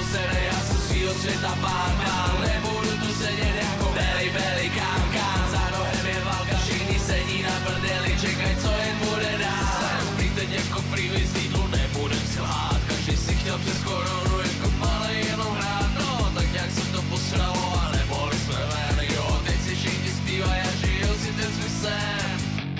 neposedej, já jsem svýho světa pán. Nebudu tu sedět jako belly kán. Za rohem je válka, všichni sedí na prdeli, čekaj, co jen bude dál. Jsem prý teď jako freeway z Lidlu, nebudem si lhát. Každý si chtěl přes koronu jako malej jenom hrát. No, tak nějak se to posralo a nemohli jsme ven. Jo, teď si všichni zpívají a žijou si ten svůj sen.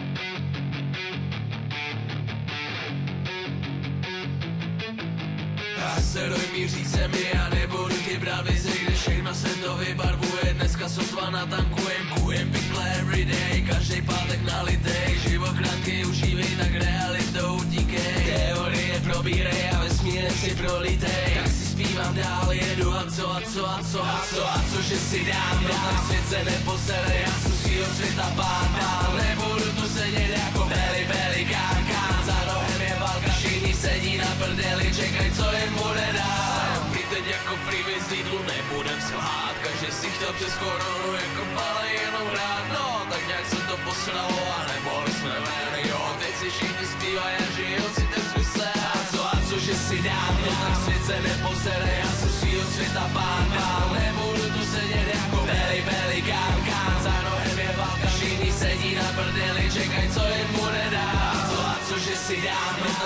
Já se dojmí řícemi, já nebudu ti brát vizi, kde všechno se to vybarvuje. Dneska sotva natankujem, kujem pikle everyday, každý pátek nalitej. Živokranky užívej, tak realitou utíkej. Teorie probírej a vesmírem si prolítej. Tak si zpívám dál, jedu a co, že si dám. No tak svět se neposede, já jsem svýho světa pán. Nebudu tu sedět jako belly kán. Za rohem je válka, všichni sedí na prdeli, čekaj, co jen bude dál. Jsem teď jako freeway z Lidlu, nebudem si lhát. Každý si chtěl přes koronu jako malej jenom hrát. No, tak nějak se to posralo a nemohli jsme ven. Jo, teď si všichni zpívají a žijou si ten svůj sen. A co, že si dám, no tak svět se neposede, já jsem svýho světa pán. Nebudu tu sedět jako belly kán. Za rohem je válka, všichni sedí na prdeli, čekaj, co jen bude dál. A co, že si dám, no